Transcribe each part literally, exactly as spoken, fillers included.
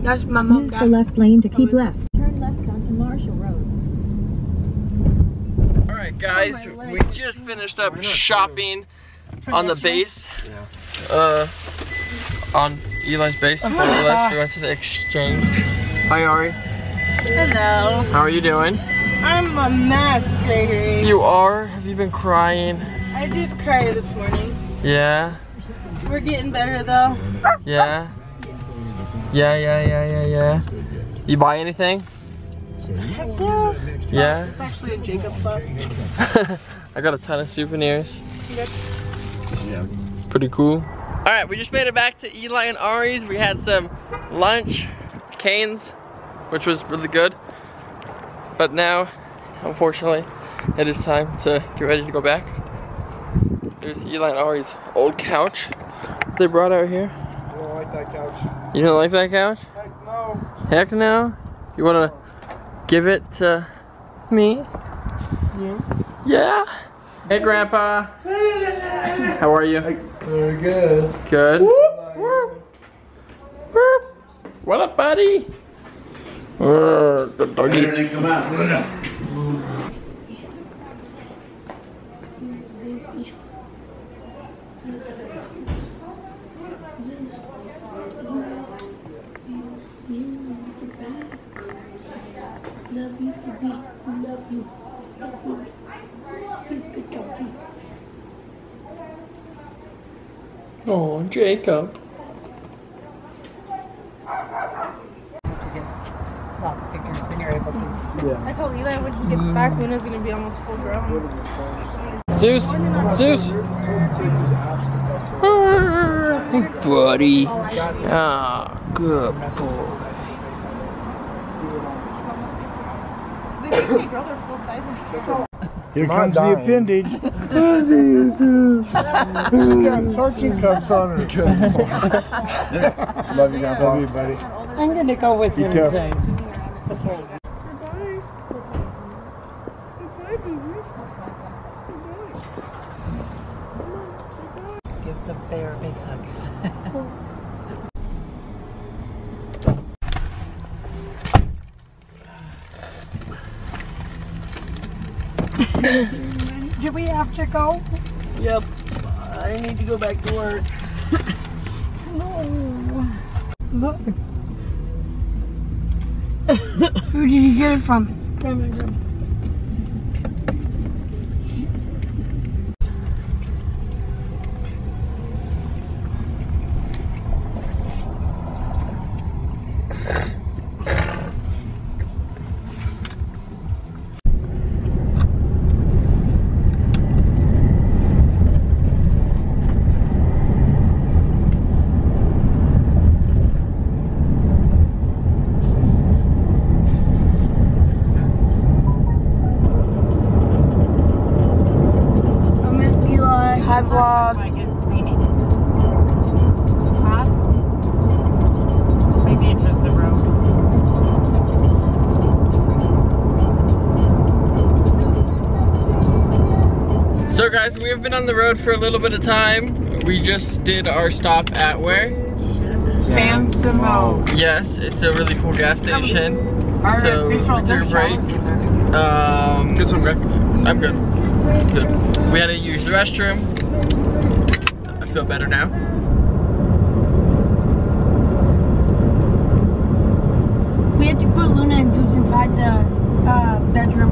That's my mom. Use the left lane to keep left. Turn left onto Marshall Road. Alright guys, we just finished up shopping on the base. Uh, on Eli's base. We went to the exchange. Hi Ari. Hello. How are you doing? I'm a mess, Gregory. You are? Have you been crying? I did cry this morning. Yeah? We're getting better though. Yeah? Yeah, yeah, yeah, yeah, yeah. You buy anything? Heck yeah. Yeah? It's actually a Jacob stuff. I got a ton of souvenirs. Yeah. It's pretty cool. Alright, we just made it back to Eli and Ari's. We had some lunch, Cane's, which was really good. But now, unfortunately, it is time to get ready to go back. There's Eli and Ari's old couch they brought out here. I don't like that couch. You don't like that couch? Heck no. Heck no? You wanna give it to me? Yeah. Yeah? Hey Grandpa. How are you? Very good. Good. Whoop, whoop, whoop. What up, buddy? Uh, good doggy. Everything come out. Oh, Jacob. Lots of pictures when you're able to. Yeah. I told Eli when he gets back, Luna's gonna be almost full grown. Zeus, Zeus. Hey, buddy. Ah, good boy. They think she grow their full size when they grow. Here comes the appendage. Got suction cups on her. Love you, Grandpa. Love you, buddy. I'm gonna go with Be tough. Give the bear a big hug. Do we have to go? Yep. I need to go back to work. No. Look. Who did you get it from? Hi vlog. Maybe it's just the road. So guys, we have been on the road for a little bit of time. We just did our stop at where? San Simone. Yes, it's a really cool gas station. Our So, official we took a break. break. Um, Get some, Greg. I'm good. Good. We had to use the restroom. I feel better now. We had to put Luna and Zeus inside the uh, bedroom.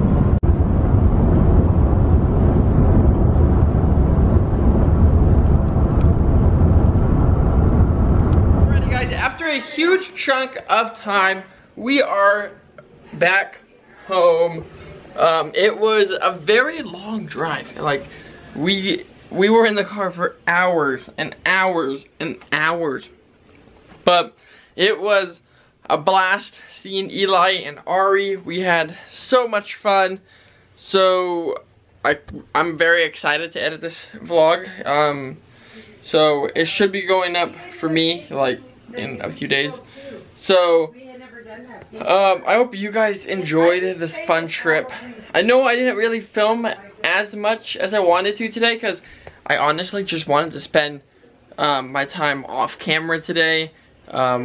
Alrighty guys, after a huge chunk of time, we are back home. Um, it was a very long drive. Like, we we were in the car for hours and hours and hours. But it was a blast seeing Eli and Ari. We had so much fun. So I I'm very excited to edit this vlog. Um, so it should be going up for me like in a few days. So um, I hope you guys enjoyed this fun trip. I know I didn't really film as much as I wanted to today because I honestly just wanted to spend um, my time off camera today. Um,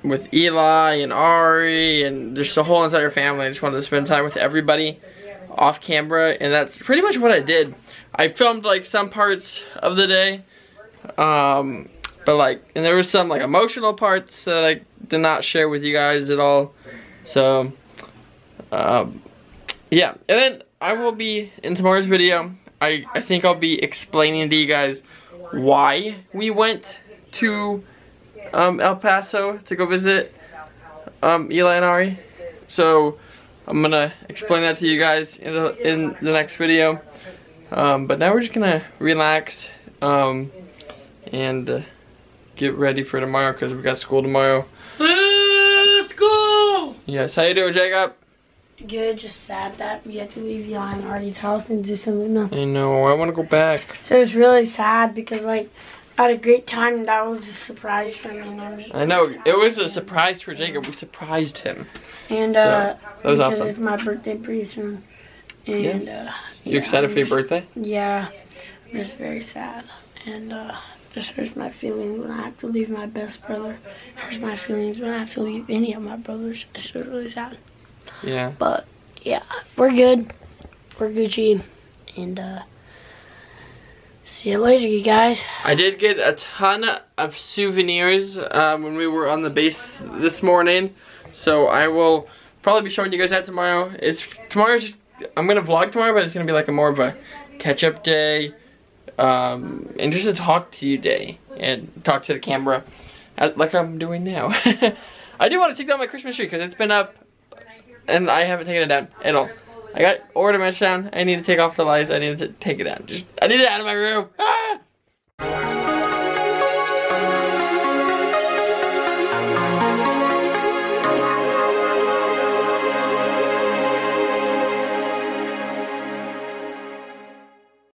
with Eli and Ari and just the whole entire family. I just wanted to spend time with everybody off camera, and that's pretty much what I did. I filmed like some parts of the day, um, but like, and there was some like emotional parts that I did not share with you guys at all. So, um, yeah, and then I will be in tomorrow's video. I I think I'll be explaining to you guys why we went to um, El Paso to go visit um, Eli and Ari. So I'm gonna explain that to you guys in the, in the next video. Um, but now we're just gonna relax um, and uh, get ready for tomorrow because we got school tomorrow. Let's go! Yes, how you doing, Jacob? Good, just sad that we had to leave Eli and Artie's house and do something nothing. I know, I want to go back. So it's really sad because like I had a great time and that was a surprise for me. And I, was I know, sad. it was a surprise for Jacob. We surprised him. And so, uh, that was because awesome. it's my birthday pretty soon. And Yes. uh, You yeah, excited for your birthday? Yeah, it's very sad. And uh, just hurts my feelings when I have to leave my best brother. Hurts my feelings when I have to leave any of my brothers. It's just really sad. Yeah. But yeah, we're good. We're Gucci. And uh, see you later, you guys. I did get a ton of souvenirs um, when we were on the base this morning. So I will probably be showing you guys that tomorrow. It's tomorrow's just, I'm gonna vlog tomorrow, but it's gonna be like a more of a catch-up day, um, and just a talk to you day, and talk to the camera, as, like I'm doing now. I do want to take down my Christmas tree because it's been up, and I haven't taken it down at all. I got ornaments down. I need to take off the lights. I need to take it down. Just I need it out of my room. Ah!